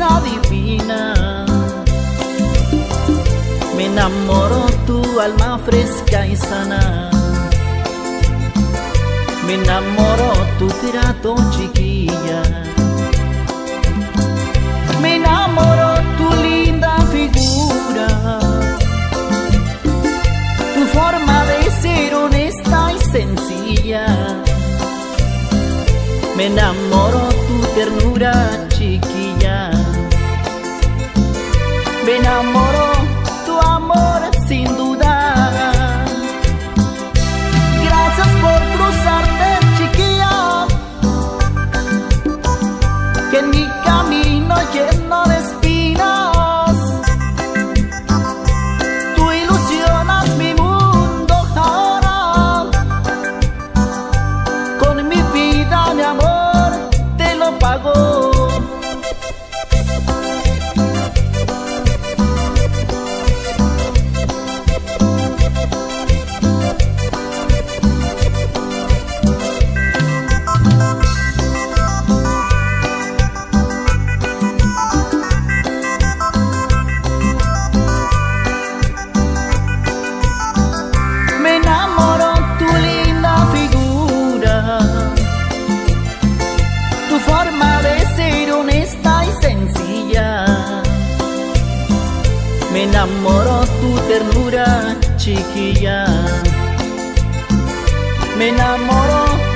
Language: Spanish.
sonrisa divina. Me enamoró tu alma fresca y sana. Me enamoró tu trato, chiquilla. Me enamoró tu linda figura, tu forma de ser honesta y sencilla. Me enamoró tu ternura, chiquilla. Me enamoró tu amor sin duda. Gracias por cruzarte, chiquilla, que en mi camino lleno de espinas tú ilusionas mi mundo ahora. Con mi vida, mi amor, te lo pago. Me enamoró tu linda figura, tu forma de ser honesta y sencilla. Me enamoró tu ternura, chiquilla. Me enamoró